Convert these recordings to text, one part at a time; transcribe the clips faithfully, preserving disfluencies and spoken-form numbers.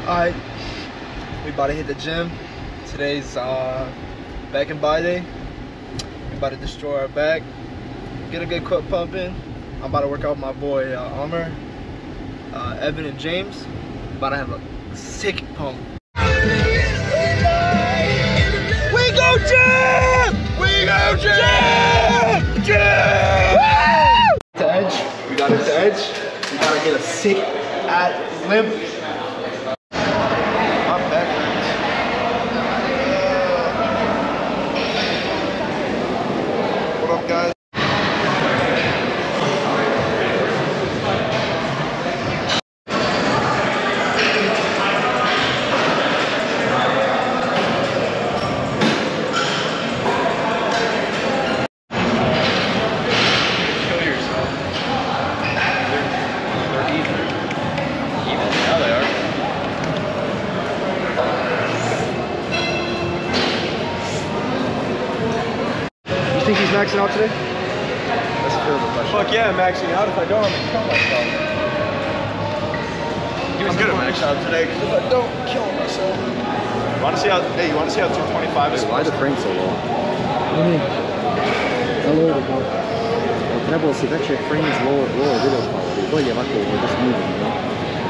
Alright, we about to hit the gym. Today's uh, back and by day. We about to destroy our back, get a good cut pumping. I'm about to work out with my boy uh, Amr, uh, Evan, and James. About to have a sick pump. We go gym! We go gym! Gym! Woo! To edge, we got it to edge. We gotta get a sick at limp. You think he's maxing out today? That's a terrible question. Fuck yeah, I'm maxing out. If I don't, I'm gonna kill myself. I'm gonna max out today because if I don't, I'm killing myself. You wanna see how, hey, you wanna see how two twenty-five is? Why the frame so low? What do you mean? How low is it go? Well, Treble, si invece frame is lower, lower video quality, poi gli va come, just moving, you know?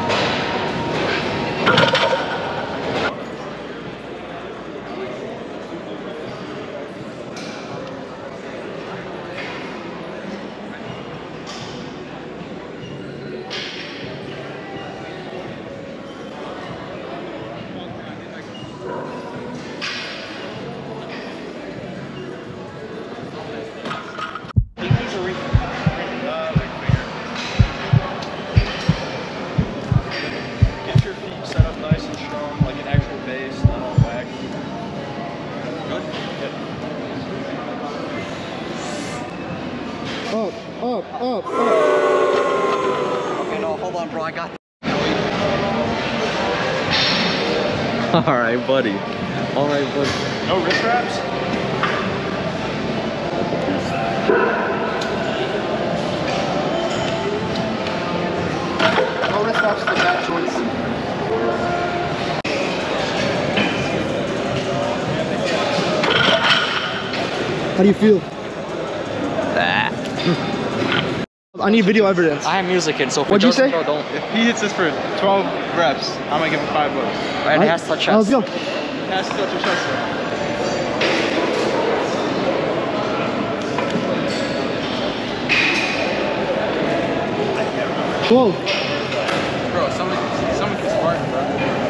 Up, up, up, up. Okay, no, hold on, bro. I got. All right, buddy. All right, buddy. No wrist wraps? No wrist wraps is the bad choice. How do you feel? I need video evidence. I have music in, so if What'd you say? Go, don't. If he hits this for twelve reps, I'm gonna give him five bucks. And it has to touch chest. Let's go. It has to touch your chest. Whoa. Bro, someone, someone can Spartan, bro.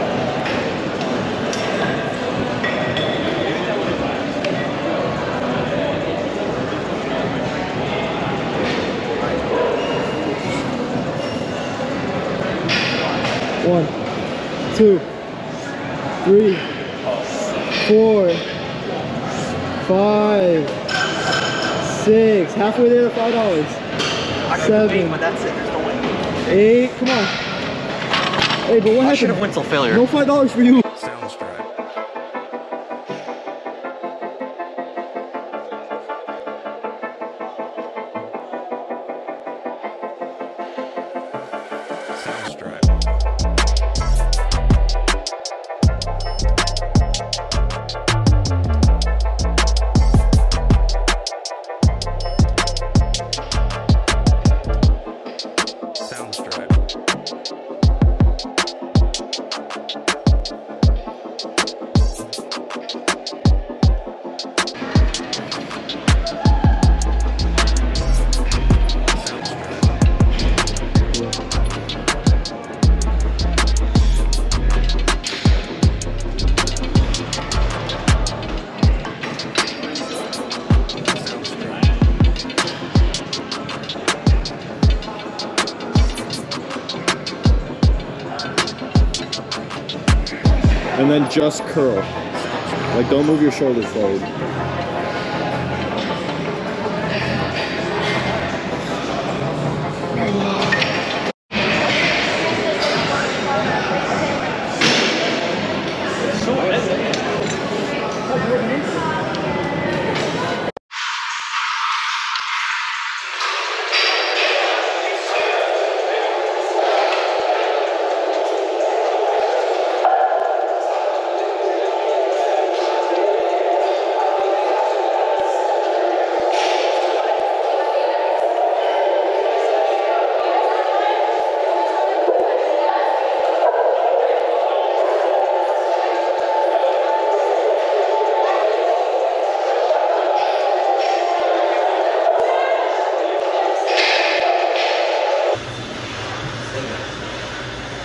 One, two, three, four, five, six. Halfway there, five dollars. Seven. But that's it. There's no way. Eight. Come on. Hey, but what I should happened? have went till failure. No five dollars for you. And then just curl. Like, don't move your shoulders forward.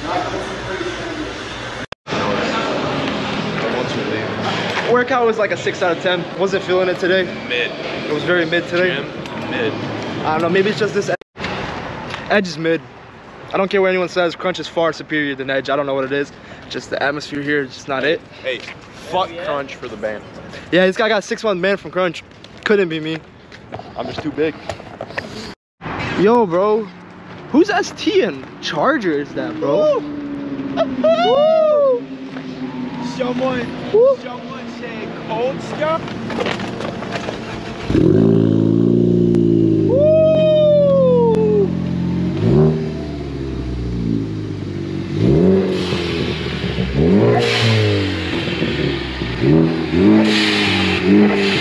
Once you leave. Workout was like a six out of ten. Wasn't feeling it today. Mid. It was very mid today. Gym, mid. I don't know, maybe it's just this edge. Edge is mid. I don't care what anyone says, Crunch is far superior than Edge. I don't know what it is. Just the atmosphere here is just not it. Hey, fuck Crunch for the band. Yeah, this guy got six one man from Crunch. Couldn't be me. I'm just too big. Yo, bro. Whose S T and Charger is that, bro? Woo! Someone, Woo! someone say cold stuff. Woo!